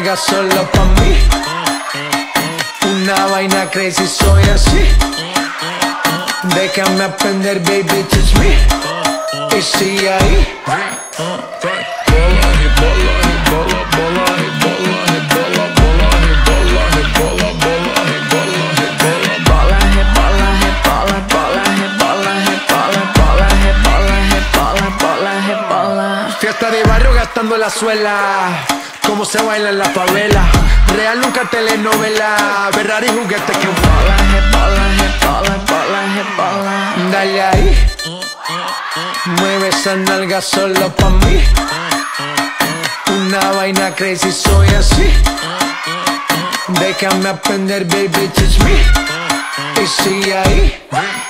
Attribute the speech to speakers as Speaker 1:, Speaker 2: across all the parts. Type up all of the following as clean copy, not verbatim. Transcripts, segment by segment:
Speaker 1: nalgas solo pa' mí. Una vaina crazy, soy así. Déjame aprender, baby, teach me. Y sigue ahí. Fiesta de barrio gastando la suela, como se baila en la favela. Real nunca telenovela, Ferrari juguete que dale ahí, mueve esa nalga solo pa' mí. Una vaina crazy, soy así. Déjame aprender, baby, teach me. Y sigue ahí.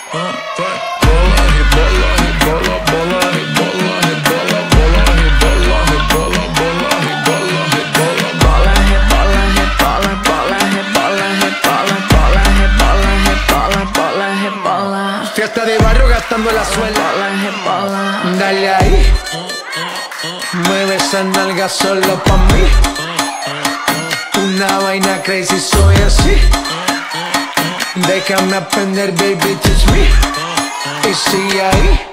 Speaker 1: Fiesta de barrio gastando la suela, dale ahí, mueve esa nalga solo pa' mí. Una vaina crazy, soy así. Déjame aprender, baby, teach me. Y sigue ahí.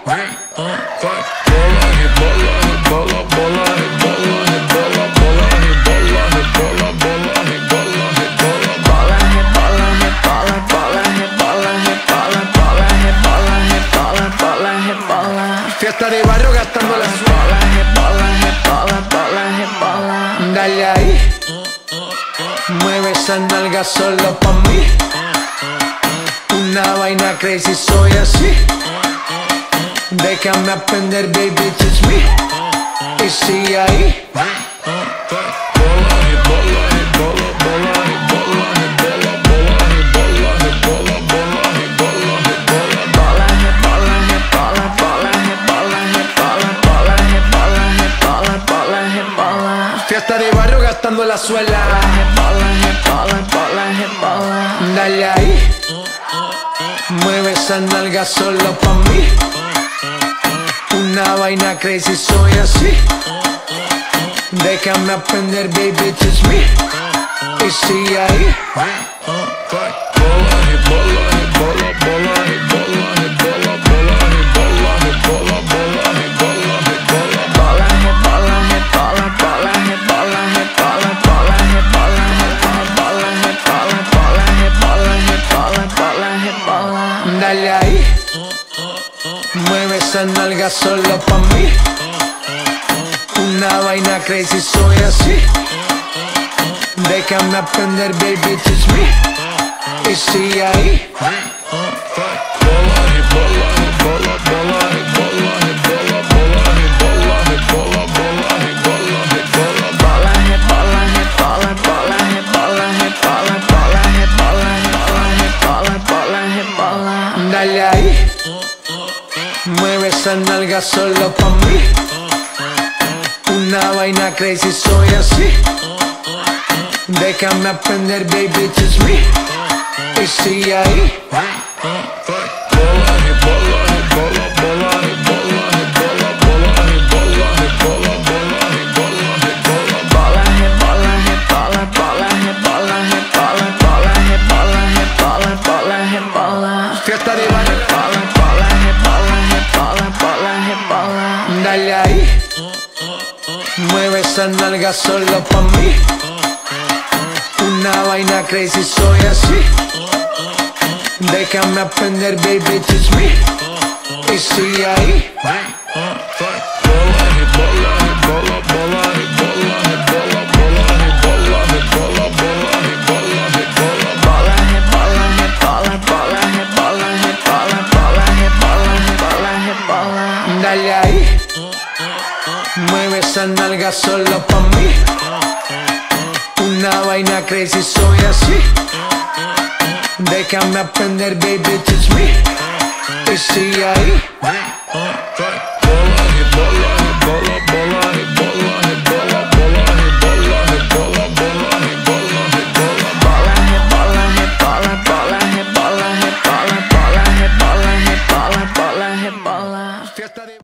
Speaker 1: Fiesta de barrio gastando la suela, dale ahí, mueve esa nalga solo pa' mí. Una vaina crazy, soy así. Déjame aprender, baby, teach me. Y sigue ahí. Fiesta de barrio gastando la suela, dale ahí, mueve esa nalga solo pa' mí. Una vaina crazy, soy así. Déjame aprender, baby, teach me. Y sigue ahí. Dale ahí, mueve esa nalga solo pa' mí. Una vaina crazy, soy así. Déjame aprender, baby, teach me. Y sigue ahí. Dale ahí, mueve esa nalga solo pa' mí. Una vaina crazy, soy así. Déjame aprender, baby, teach me. Y sigue ahí. Fiesta de barrio, dale ahí, mueve esa nalga solo pa' mí. Una vaina crazy, soy así. Déjame aprender, baby, teach me. Y sigue ahí. Dale ahí, mueve esa nalga solo pa' mí. Una vaina crazy, soy así. Déjame aprender, baby, teach me. Y sigue ahí. Fiesta de